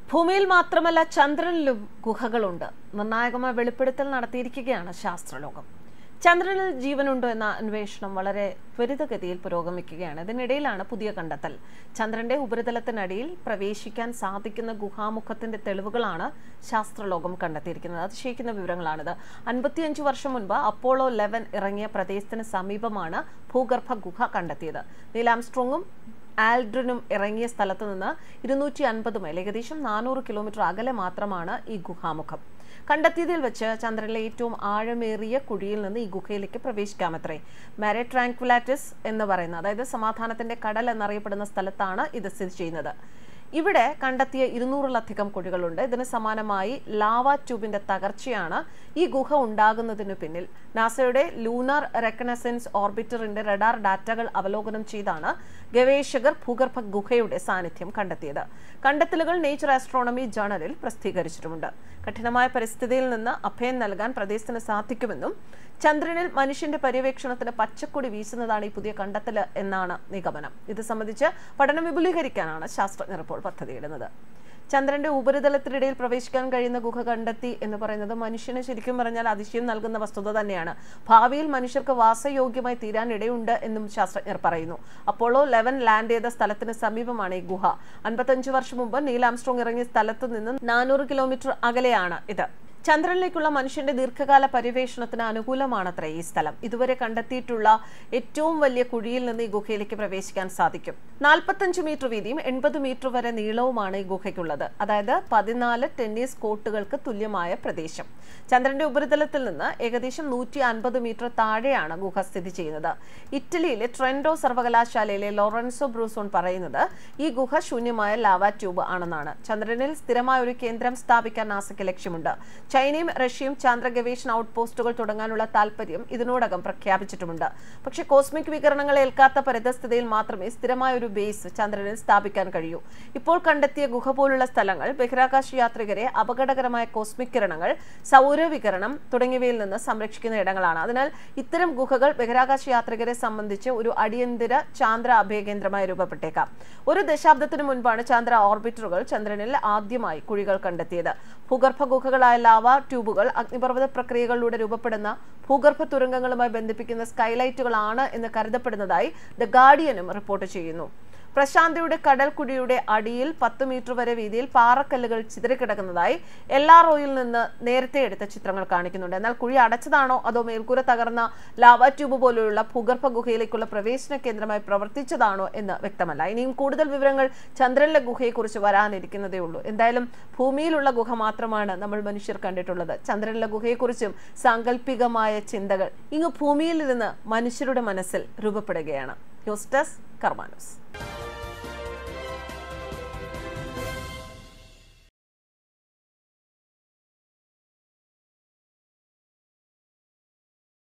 ഭൂമിയിൽ മാത്രമല്ല ചന്ദ്രനിലും ഗുഹകളുണ്ട്. നിർണായകമായ വെളിപ്പെടുത്തൽ നടത്തിയിരിക്കുകയാണ് ശാസ്ത്രലോകം. ചന്ദ്രനിൽ ജീവനുണ്ടോ എന്ന അന്വേഷണം വളരെ ത്വരിതഗതിയിൽ പുരോഗമിക്കുകയാണ്. ഇതിനിടയിലാണ് പുതിയ കണ്ടെത്തൽ. ചന്ദ്രന്റെ ഉപരിതലത്തിനടിയിൽ പ്രവേശിക്കാൻ സാധിക്കുന്ന ഗുഹാമുഖത്തിന്റെ തെളിവുകളാണ് ശാസ്ത്രലോകം കണ്ടെത്തിയിരിക്കുന്നത്. അതിശയിക്കുന്ന വിവരങ്ങളാണിത്. 55 വർഷം മുൻപ് അപ്പോളോ 11 ഇറങ്ങിയ പ്രദേശത്തിന് സമീപമാണ് ഭൂഗർഭ ഗുഹ കണ്ടെത്തിയത്. നീൽ ആംസ്ട്രോങ്ങും ആൽഡ്രിനും ഇറങ്ങിയ സ്ഥലത്ത് നിന്ന് 250 മൈൽ, ഏകദേശം 400 കിലോമീറ്റർ അകലെ മാത്രമാണ് ഈ ഗുഹാമുഖം. കണ്ടെത്തിയതിൽ വെച്ച് ചന്ദ്രനിലെ ഏറ്റവും ആഴമേറിയ കുഴിയിൽ നിന്ന് ഈ ഗുഹയിലേക്ക് പ്രവേശിക്കാമത്രേ. മാരെ ട്രാങ്ക്വിലാറ്റിസ് എന്ന് പറയുന്ന, അതായത് സമാധാനത്തിന്റെ കടൽ എന്നറിയപ്പെടുന്ന സ്ഥലത്താണ് ഇത് സ്ഥിതി ചെയ്യുന്നത്. ഇവിടെ കണ്ടെത്തിയ 200-ലധികം കുഴികളുണ്ട്. ഇതിന് സമാനമായി ലാവ ട്യൂബിന്റെ തകർച്ചയാണ് ഈ ഗുഹ ഉണ്ടാകുന്നതിന് പിന്നിൽ. നാസയുടെ ലൂണാർ റെക്കണസൻസ് ഓർബിറ്ററിന്റെ റഡാർ ഡാറ്റകൾ അവലോകനം ചെയ്താണ് ഗവേഷകർ ഭൂഗർഭ ഗുഹയുടെ സാന്നിധ്യം കണ്ടെത്തിയത്. കണ്ടെത്തലുകൾ നേച്ചർ ആസ്ട്രോണമി ജേണലിൽ പ്രസിദ്ധീകരിച്ചിട്ടുമുണ്ട്. കഠിനമായ പരിസ്ഥിതിയിൽ നിന്ന് അഭയം നൽകാൻ പ്രദേശത്തിന് സാധിക്കുമെന്നും ചന്ദ്രനിൽ മനുഷ്യന്റെ പര്യവേക്ഷണത്തിന് പച്ചക്കൊടി വീശുന്നതാണ് ഈ പുതിയ കണ്ടെത്തൽ എന്നാണ് നിഗമനം. ഇത് സംബന്ധിച്ച് പഠനം വിപുലീകരിക്കാനാണ് ശാസ്ത്രജ്ഞർ ഇപ്പോൾ പദ്ധതിയിടുന്നത്. ചന്ദ്രന്റെ ഉപരിതലത്തിനിടയിൽ പ്രവേശിക്കാൻ കഴിയുന്ന ഗുഹ കണ്ടെത്തി എന്ന് പറയുന്നത് മനുഷ്യന് ശരിക്കും പറഞ്ഞാൽ അതിശയം നൽകുന്ന വസ്തുത തന്നെയാണ്. ഭാവിയിൽ മനുഷ്യർക്ക് വാസയോഗ്യമായി തീരാൻ ഇടയുണ്ട് എന്നും ശാസ്ത്രജ്ഞർ പറയുന്നു. അപ്പോളോ 11 ലാൻഡ് ചെയ്ത സ്ഥലത്തിന് സമീപമാണ് ഈ ഗുഹ. 55 വർഷം മുമ്പ് നീൽ ആംസ്ട്രോങ് ഇറങ്ങിയ സ്ഥലത്ത് നിന്ന് 400 കിലോമീറ്റർ അകലെയാണ് ഇത്. ചന്ദ്രനിലേക്കുള്ള മനുഷ്യന്റെ ദീർഘകാല പര്യവേഷണത്തിന് അനുകൂലമാണത്രേ ഈ സ്ഥലം. ഇതുവരെ കണ്ടെത്തിയിട്ടുള്ള ഏറ്റവും വലിയ കുഴിയിൽ നിന്ന് ഈ ഗുഹയിലേക്ക് പ്രവേശിക്കാൻ സാധിക്കും. 45 മീറ്റർ വീതിയും 80 മീറ്റർ വരെ നീളവുമാണ് ഈ ഗുഹയ്ക്കുള്ളത്. അതായത് 14 ടെന്നീസ് കോർട്ടുകൾക്ക് തുല്യമായ പ്രദേശം. ചന്ദ്രന്റെ ഉപരിതലത്തിൽ നിന്ന് ഏകദേശം 150 മീറ്റർ താഴെയാണ് ഗുഹ സ്ഥിതി ചെയ്യുന്നത്. ഇറ്റലിയിലെ ട്രെൻഡോ സർവകലാശാലയിലെ ലോറൻസോ ബ്രൂസോൺ പറയുന്നത് ഈ ഗുഹ ശൂന്യമായ ലാവ ട്യൂബ് ആണെന്നാണ്. ചന്ദ്രനിൽ സ്ഥിരമായ ഒരു കേന്ദ്രം സ്ഥാപിക്കാൻ നാസയ്ക്ക് ലക്ഷ്യമുണ്ട്. ചൈനയും റഷ്യയും ചന്ദ്ര ഗവേഷണ ഔട്ട്പോസ്റ്റുകൾ തുടങ്ങാനുള്ള താൽപര്യം ഇതിനോടകം പ്രഖ്യാപിച്ചിട്ടുമുണ്ട്. പക്ഷേ കോസ്മിക് വികിരണങ്ങൾ ഏൽക്കാത്ത പരിതസ്ഥിതിയിൽ മാത്രമേ സ്ഥിരമായ ഒരു ബേസ് ചന്ദ്രനിൽ സ്ഥാപിക്കാൻ കഴിയൂ. ഇപ്പോൾ കണ്ടെത്തിയ ഗുഹ പോലുള്ള സ്ഥലങ്ങൾ ബഹിരാകാശ യാത്രികരെ അപകടകരമായ കോസ്മിക് കിരണങ്ങൾ, സൗരവികിരണം തുടങ്ങിയവയിൽ നിന്ന് സംരക്ഷിക്കുന്ന ഇടങ്ങളാണ്. അതിനാൽ ഇത്തരം ഗുഹകൾ ബഹിരാകാശ യാത്രികരെ സംബന്ധിച്ച് ഒരു അടിയന്തര ചാന്ദ്ര അഭയകേന്ദ്രമായി രൂപപ്പെട്ടേക്കാം. ഒരു ദശാബ്ദത്തിന് മുൻപാണ് ചാന്ദ്ര ഓർബിറ്ററുകൾ ചന്ദ്രനിൽ ആദ്യമായി കുഴികൾ കണ്ടെത്തിയത്. ഭൂഗർഭ ഗുഹകളായ ലാവ ട്യൂബുകൾ അഗ്നിപർവ്വത പ്രക്രിയകളിലൂടെ രൂപപ്പെടുന്ന ഭൂഗർഭ തുരങ്കങ്ങളുമായി ബന്ധിപ്പിക്കുന്ന സ്കൈലൈറ്റുകളാണ് എന്ന് കരുതപ്പെടുന്നതായി ദ ഗാർഡിയനും റിപ്പോർട്ട് ചെയ്യുന്നു. പ്രശാന്തിയുടെ കടൽക്കുഴിയുടെ അടിയിൽ 10 മീറ്റർ വരെ വീതിയിൽ പാറക്കല്ലുകൾ ചിതറിക്കിടക്കുന്നതായി LROയിൽ നിന്ന് നേരത്തെ എടുത്ത ചിത്രങ്ങൾ കാണിക്കുന്നുണ്ട്. എന്നാൽ കുഴി അടച്ചതാണോ അതോ മേൽക്കൂര തകർന്ന ലാവ ട്യൂബ് പോലെയുള്ള ഭൂഗർഭ ഗുഹയിലേക്കുള്ള പ്രവേശന കേന്ദ്രമായി പ്രവർത്തിച്ചതാണോ എന്ന് വ്യക്തമല്ല. ഇനിയും കൂടുതൽ വിവരങ്ങൾ ചന്ദ്രനിലെ ഗുഹയെക്കുറിച്ച് വരാനിരിക്കുന്നതേ ഉള്ളൂ. എന്തായാലും ഭൂമിയിലുള്ള ഗുഹ മാത്രമാണ് നമ്മൾ മനുഷ്യർ കണ്ടിട്ടുള്ളത്. ചന്ദ്രനിലെ ഗുഹയെക്കുറിച്ചും സാങ്കല്പികമായ ചിന്തകൾ ഇങ്ങ് ഭൂമിയിൽ ഇരുന്ന് മനുഷ്യരുടെ മനസ്സിൽ രൂപപ്പെടുകയാണ്. News desk Karma news.